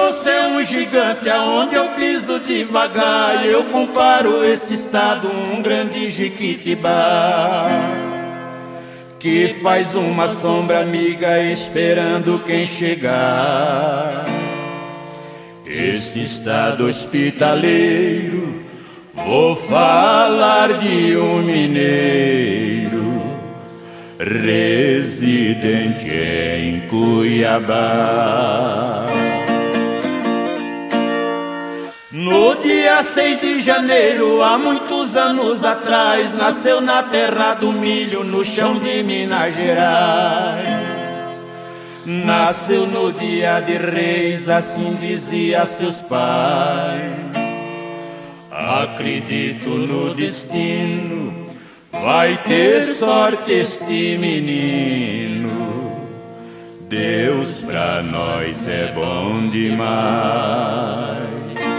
não ser um gigante aonde eu piso devagar. Eu comparo esse estado um grande Jequitibá, que faz uma sombra amiga esperando quem chegar. Este estado hospitaleiro, vou falar de um mineiro residente em Cuiabá. No dia 6 de janeiro, há muitos anos atrás, nasceu na terra do milho, no chão de Minas Gerais. Nasceu no dia de Reis, assim dizia seus pais. Acredito no destino, vai ter sorte este menino. Deus pra nós é bom demais.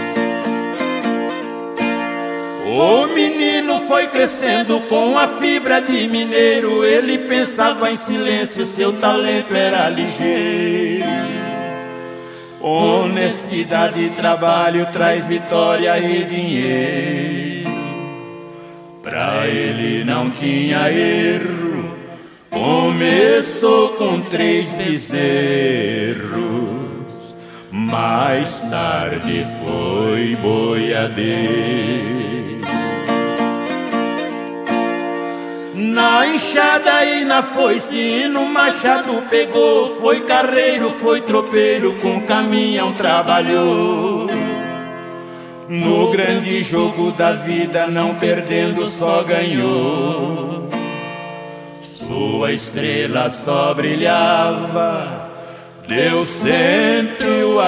O menino foi crescendo com a fibra de mineiro. Ele pensava em silêncio, seu talento era ligeiro. Honestidade e trabalho traz vitória e dinheiro. Pra ele não tinha erro, começou com 3 bezerros. Mais tarde foi boiadeiro. Na enxada e na foice e no machado pegou. Foi carreiro, foi tropeiro, com caminhão trabalhou. No grande jogo da vida, não perdendo, só ganhou. Sua estrela só brilhava, Deus sempre o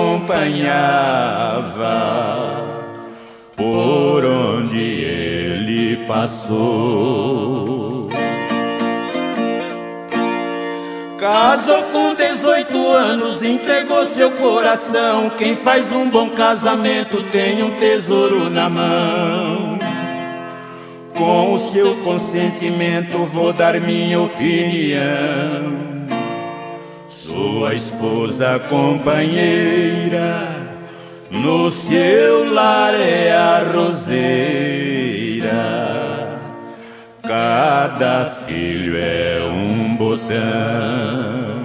acompanhava por onde ele passou. Casou com 18 anos, entregou seu coração. Quem faz um bom casamento tem um tesouro na mão. Com o seu consentimento vou dar minha opinião. Sua esposa companheira, no seu lar é a roseira. Cada filho é um botão.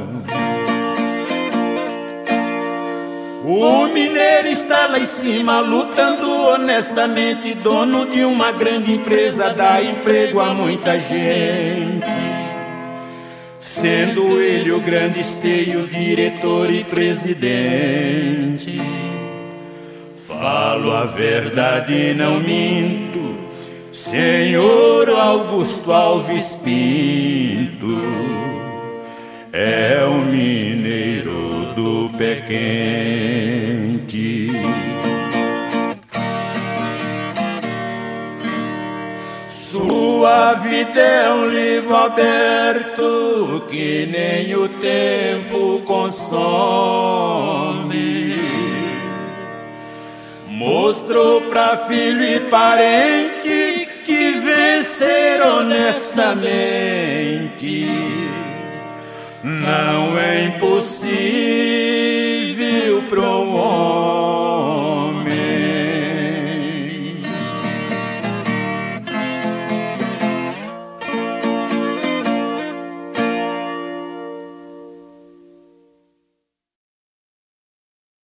O mineiro está lá em cima, lutando honestamente. Dono de uma grande empresa, dá emprego a muita gente. Sendo ele o grande esteio, diretor e presidente. Falo a verdade, não minto, Senhor Augusto Alves Pinto é o mineiro do pé quente. Sua vida é um livro aberto que nem o tempo consome. Mostrou pra filho e parente que vencer honestamente não é impossível para um homem.